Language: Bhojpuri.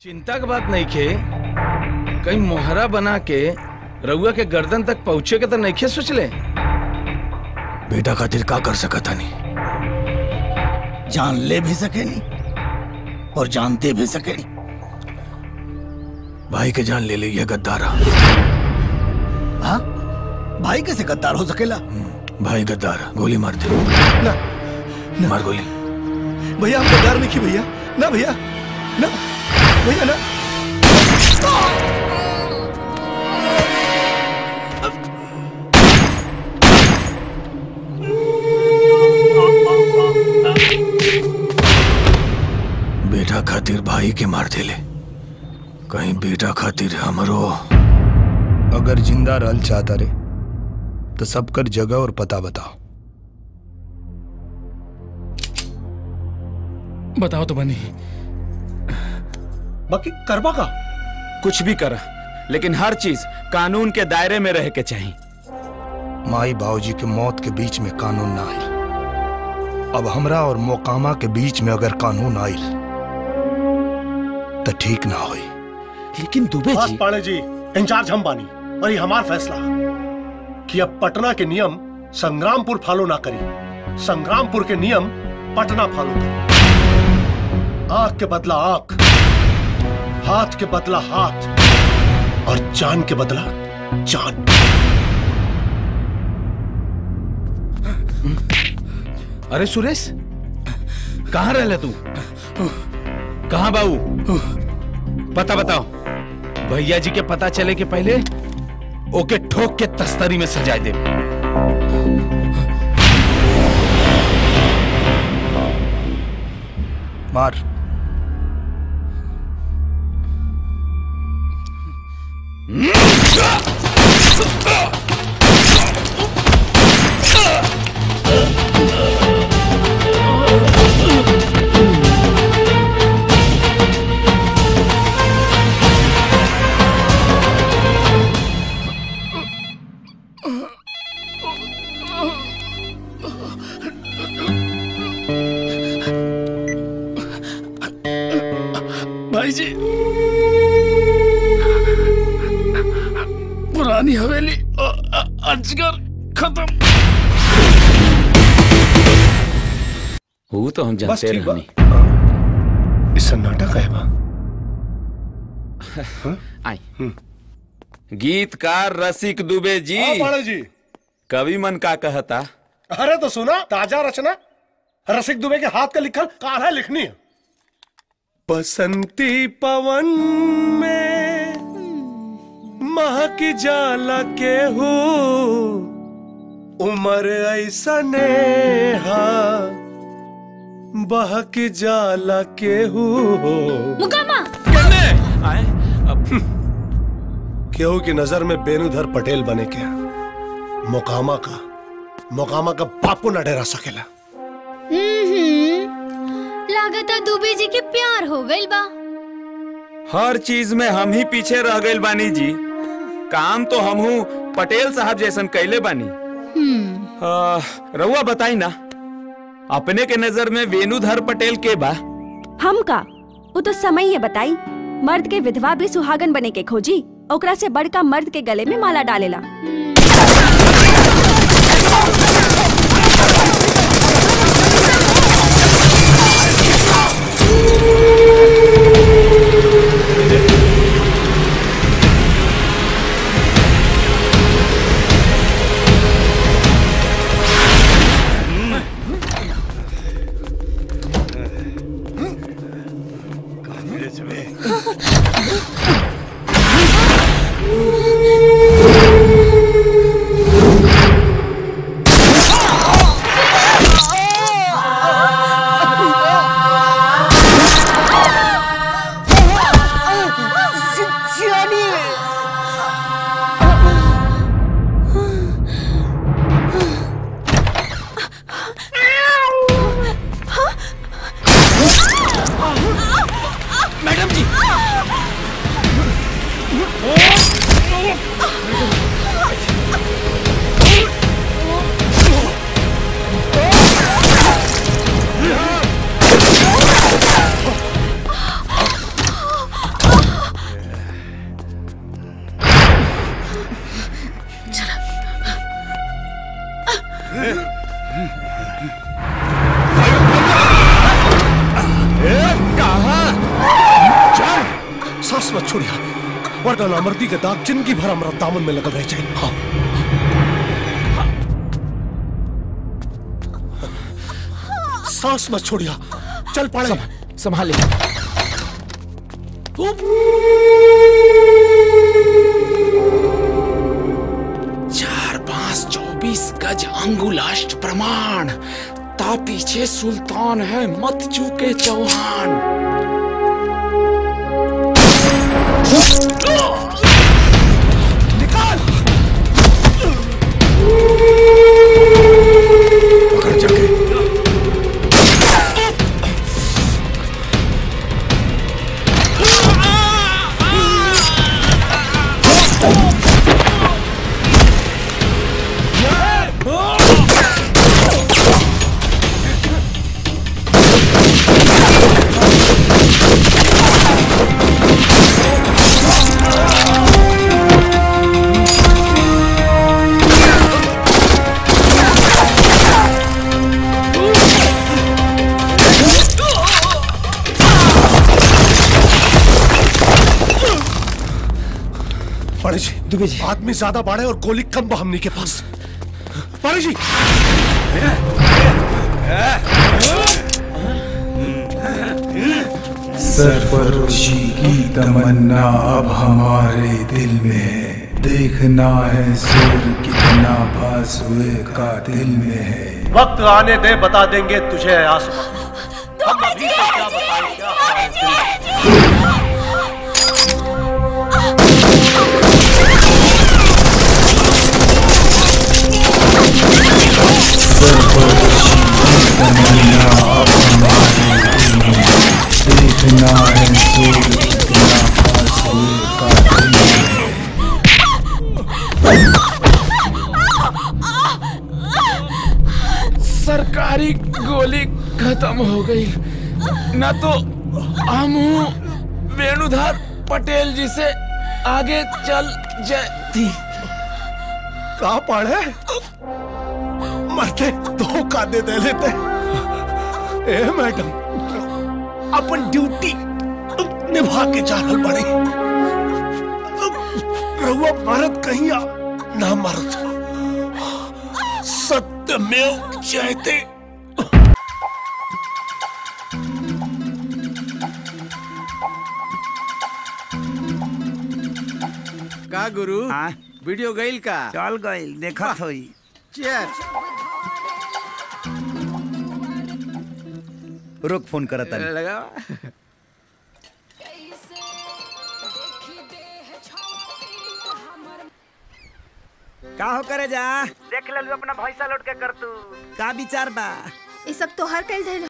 चिंता की बात नहीं खे, कहीं मोहरा बना के रउआ के गर्दन तक पहुंचे के तो नहीं खे सोच ले। बेटा खातिर का कर सकता नहीं, जान ले भी सके नहीं और जान दे भी सके नहीं। भाई के जान ले ली है गद्दारा। हाँ? भाई कैसे गद्दार हो सकेला? भाई गद्दार, गोली मार दे। ना, ना। मार गोली। भैया हम गद्दार नहीं की भैया, ना भैया, ना भैया ना। बेटा खातिर भाई के मार दे ले, कहीं बेटा खातिर हमरो। अगर जिंदा रहल चाहता रे तो सबकर जगह और पता बताओ। बताओ तो बनी। बाकी करवा का कुछ भी करा, लेकिन हर चीज कानून के दायरे में रह के चाहिए। माई बाबूजी के मौत के बीच में कानून ना आयल, अब हमरा और मोकामा के बीच में अगर कानून आयल तो ठीक ना होई। लेकिन दुबे जी, पाड़े जी इंचार्ज हम बानी और ये हमार फैसला कि अब पटना के नियम संग्रामपुर फॉलो ना करी, संग्रामपुर के नियम पटना फॉलो करी। आंख के बदला आंख, हाथ के बदला हाथ और जान के बदला जान। अरे सुरेश, कहाँ रह तू? कहाँ बाबू? पता बताओ। भैया जी के पता चले के पहले ओके ठोक के तस्तरी में सजा दे। मार। भाई जी, पुरानी हवेली अजगर खत्म। वो तो हम जानते रहनी। इस सन्नाटा का है बा? आई गीतकार रसिक दुबे जी। पाड़े जी, कवि मन का कहता? अरे तो सुना, ताजा रचना रसिक दुबे के हाथ का लिखल कान्हा लिखनी है। बसंती पवन में महक जाला के हो, उमर ऐसा नेहा बहक जाला के हो। मुकामा आए अब केहू की नजर में बेनुधर पटेल बने क्या मोकामा का बापू न डरा सकेला। लागता दुबे जी के प्यार हो गइल बा। हर चीज में हम ही पीछे रह गइल बानी जी। काम तो हमहू पटेल साहब जैसन कैले बानी। रउआ बताई ना, अपने के नजर में वेणुधर पटेल के बा? हम का वो तो समय ये बताई। मर्द के विधवा भी सुहागन बने के खोजी, ओकरा से बड़का मर्द के गले में माला डालेला। मत छोड़िया, वरना नामर्दी के दाग जिंदगी भर हमारा दामन में लगल रह जाए। हाँ। सांस मत छोड़िया, चल पड़े। संभाले। 4-5-24 गज अंगुलाष्ट प्रमाण, ता पीछे सुल्तान है मत चूके चौहान। निकाल। पकड़ जाके। दुबे जी, आदमी ज्यादा बाढ़े और गोली कम हमनी के पास। पानी जी। सरफरोशी की तमन्ना अब हमारे दिल में है, देखना है सूर कितना भास हुए का दिल में है। वक्त आने दे, बता देंगे तुझे आसमां। हम अभी से क्या बताएं, क्या हमारे दिल में। देखना है सूर कितना पास हुए का दिल में। सरकारी गोली खत्म हो गई, न तो हम वेणुधर पटेल जी से आगे चल जाती। कहाँ पड़े मरते धोखा दे लेते। ए मैडम, अपन ड्यूटी निभा के जाना पड़े। रहुआ भारत कहीं ना मारत, सत्यमेव जयते। का गुरु वीडियो गईल का? चल गईल, देखत होई। चेयर। रुक, फोन करत तानी। लगा। का हो करे जा? देख ले अपना भैसा लौट के कर तू। का विचार बा? ये सब तो हर कल